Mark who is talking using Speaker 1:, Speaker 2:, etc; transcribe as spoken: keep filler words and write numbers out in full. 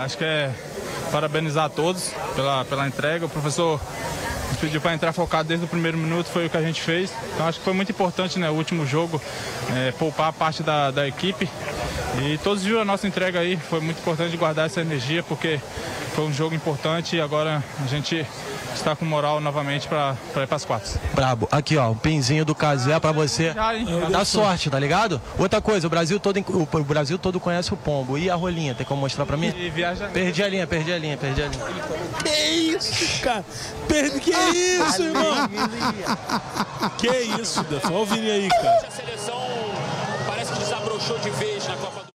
Speaker 1: acho que é parabenizar a todos pela, pela entrega. O professor nos pediu para entrar focado desde o primeiro minuto, foi o que a gente fez. Então acho que foi muito importante, né, o último jogo, é, poupar a parte da, da equipe. E todos viram a nossa entrega aí, foi muito importante guardar essa energia, porque foi um jogo importante e agora a gente está com moral novamente para ir para as quartas.
Speaker 2: Brabo. Aqui, ó, um pinzinho do Casé para você.
Speaker 1: Já, hein? Já
Speaker 2: Dá sorte, tá ligado? Outra coisa, o Brasil todo, o Brasil todo conhece o pombo. E a rolinha, tem como mostrar para mim?
Speaker 1: E viaja...
Speaker 2: Perdi a linha, perdi a linha, perdi a linha.
Speaker 3: Que isso, cara? Perdi, que isso, irmão? Que isso, Defão? Olha o Vini aí, cara.
Speaker 4: A seleção parece que desabrochou de vez na Copa do